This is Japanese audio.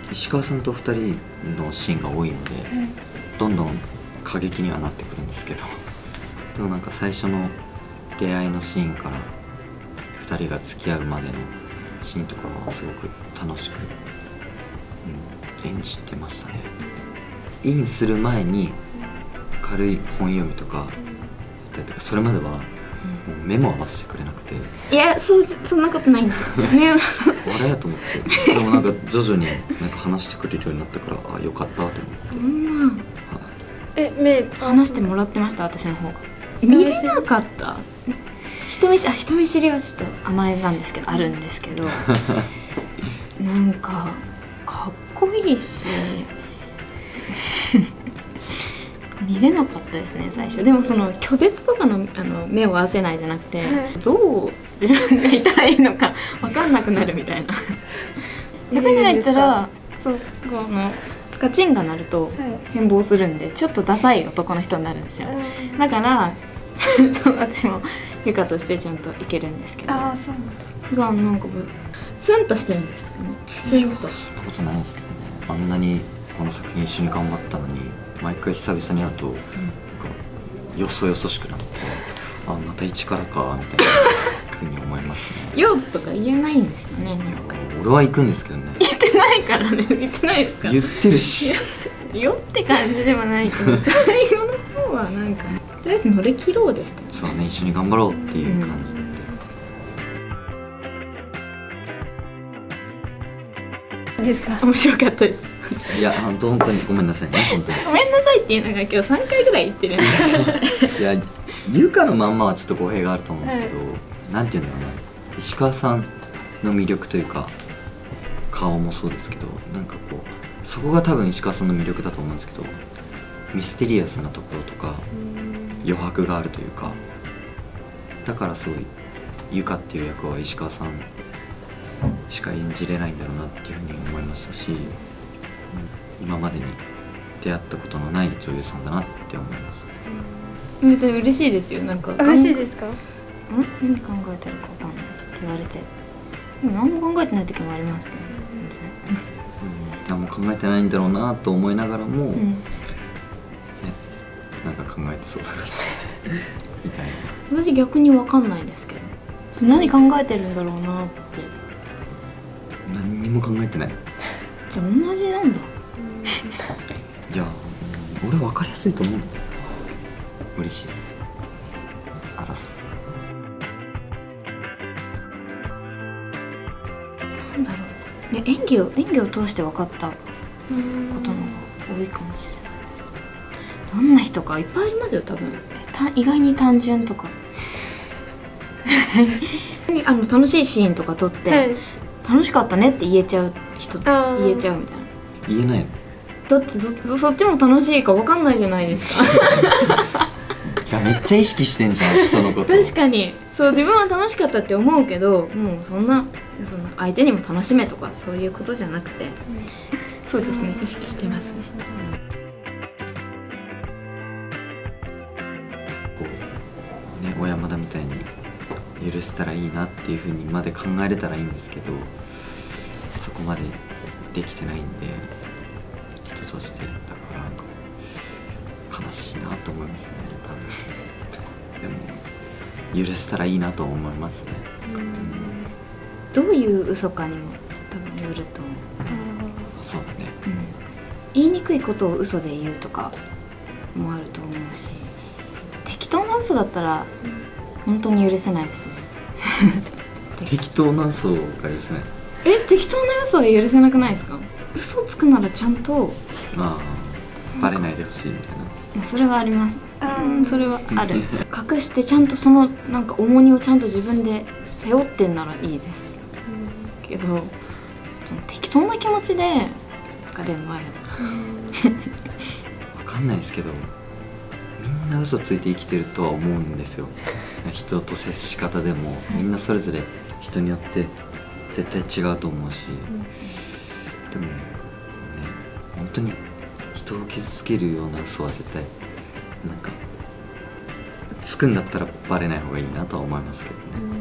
石川さんと2人のシーンが多いので、どんどん過激にはなってくるんですけど、でもなんか最初の出会いのシーンから2人が付き合うまでのシーンとかはすごく楽しく、演じてましたね。インする前に軽い本読みとかやったりとか、それまではもう目も合わせてくれなくて、 いや、そんなことないんだね。 笑いやと思って、でもなんか徐々になんか話してくれるようになったから、あ、よかったと思って。 そんな目話してもらってました、私の方が。見れなかった。人見知りはちょっと甘えなんですけど、あるんですけどなんかかっこいいし見れなかったですね、最初。でもその拒絶とかの目を合わせないじゃなくて、どう自分がいたらいいのか分かんなくなるみたいな。役に入ったらガチンが鳴ると変貌するんで、ちょっとダサい男の人になるんですよ。だから私もゆかとしてちゃんといけるんですけど、普段なんかスンとしてるんですかね。スンと。 そんなことないんですけどね。あんなにこの作品一緒に頑張ったのに、毎回久々に会うとなんかよそよそしくなって、あ、また一からかみたいなふうに思いますね。 よとか言えないんですよね。なんか俺は行くんですけどね。 言ってないからね。言ってないですか。 言ってるしよって感じではないけど、最後の方はなんかとりあえず乗り切ろうでしたね。 そうね、一緒に頑張ろうっていう感じで、 ですか。 面白かったです。 いや、本当にごめんなさいね、本当に。 ごめんなさいっていうのが今日3回ぐらい言ってるんで。 いや、ゆかのまんまはちょっと語弊があると思うんですけど、なんていうんだろうな、石川さんの魅力というか顔もそうですけど、なんかこうそこが多分石川さんの魅力だと思うんですけど、ミステリアスなところとか余白があるというか、だからすごいゆかっていう役は石川さんしか演じれないんだろうなっていうふうに思いましたし、今までに出会ったことのない女優さんだなって思いました。 別に嬉しいですよ。なんか嬉しいですか。 何考えてるか分かんないって言われて、でも何も考えてない時もありますけど、 何も考えてないんだろうなと思いながらも、 ね、 なんか考えてそうだからみたいな。私逆に分かんないですけど、何考えてるんだろうなって。 何にも考えてない。 じゃあ同じなんだ。 いや、俺分かりやすいと思う。嬉しいっす。あざっす。 なんだろう、ね、演技を通して分かったことの方が多いかもしれないです。どんな人かいっぱいありますよ、多分。意外に単純とか楽しいシーンとか撮って、楽しかったねって言えちゃう人、言えちゃうみたいな。 言えないの。 だってそっちも楽しいか分かんないじゃないですか。 じゃあめっちゃ意識してんじゃん、人のこと。 確かにそう、自分は楽しかったって思うけど、もうそんな相手にも楽しめとかそういうことじゃなくて、そうですね、意識してますね。 こうね、小山田みたいに許せたらいいなっていうふうにまで考えれたらいいんですけど、そこまでできてないんで、人として。だからなんか悲しいなと思いますね、多分。でも許せたらいいなと思いますね。 どういう嘘かにも多分よると思う。 そうだね、 言いにくいことを嘘で言うとかもあると思うし、適当な嘘だったら本当に許せないですね。 適当な嘘が許せない。 適当な嘘は許せなくないですか。嘘つくならちゃんと、 バレないでほしいみたいな。 それはあります。それはある。隠してちゃんとそのなんか重荷をちゃんと自分で背負ってんならいいです、けどちょっと適当な気持ちで嘘つかれるのは嫌だ。 分かんないですけど、みんな嘘ついて生きてるとは思うんですよ。人と接し方でもみんなそれぞれ人によって絶対違うと思うし、でもね、本当に人を傷つけるような嘘は絶対なんかつくんだったらバレない方がいいなとは思いますけどね。